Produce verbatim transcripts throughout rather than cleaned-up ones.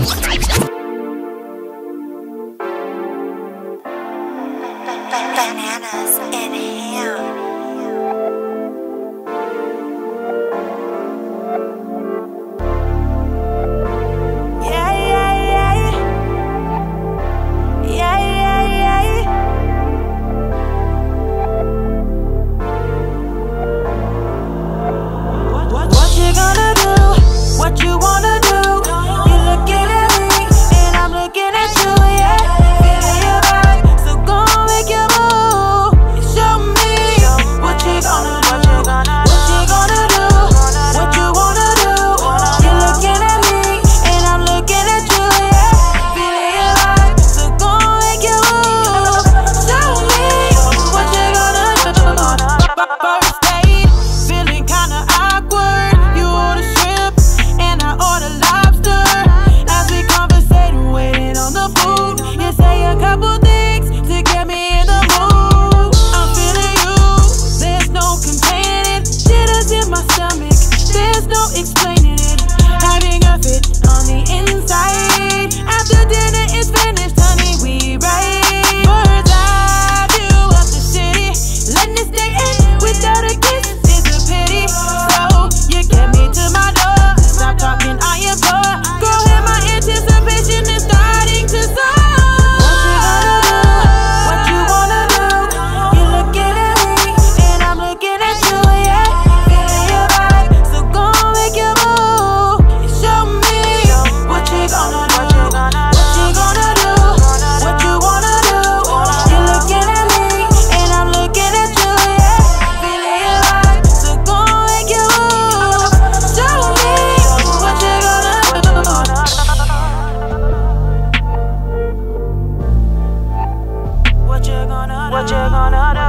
Bananas in hell. What you wanna do? You looking at me, and I'm looking at you, yeah. Feeling your vibe, so go and make your move. Show me what you gonna do. What you gonna do? What you wanna do? You looking at me, and I'm looking at you, yeah. Feeling your vibe, so go and make your move. Show me what you gonna do. First date, feeling kinda awkward. You order shrimp and I order lobster. As we conversate and waiting on the food, you say a couple things to get me in the mood. I'm feeling you, there's no containing it. Jitters in my stomach, there's no explaining it. Having a fit on the inside. After dinner is finished, honey, we ride. Bird's eye view of the city. Letting it stay in without a kiss is a pity. So you get me to my door. Stop talking, I implore. Girl, and my anticipation is starting to soar. What you gonna do? What you wanna do? You looking at me, and I'm looking at you, yeah. Feeling your vibe, so go and make your move. Show me what you gonna do. What you gonna do? What you wanna do? You looking at me, and I'm looking at you, yeah. Feeling your vibe, so go and make your move. Show me what you gonna do. What you gonna do? What you gonna do?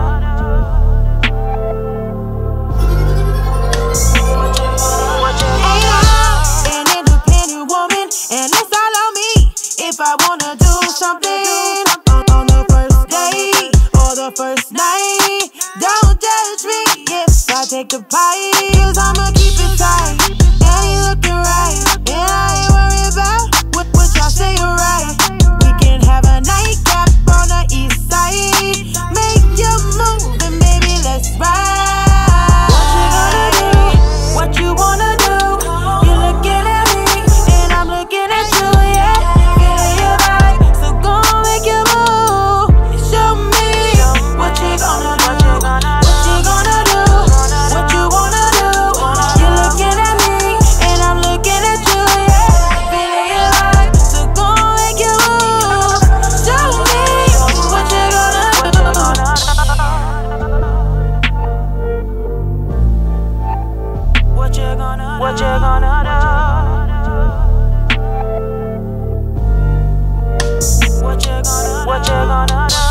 What you gonna do? An independent woman, and it's all on me. If I wanna do something on, on the first day or the first night, don't judge me if I take the bite. 'Cause I'ma keep it tight, and you looking right, and I ain't worried about what, what y'all say, right. We can have a nightcap on the east side. Make your move and baby, let's ride. What you gonna do? What you wanna do? You looking at me, and I'm looking at you, yeah. Feeling your vibe, so go and make your move. Show me what you gonna do. What you gonna do? What you wanna do? You looking at me, and I'm looking at you, yeah. Feeling your vibe, so go and make your move. Show me what you gonna do. What you gonna do? What you gonna do? What you gonna do? What you gonna do?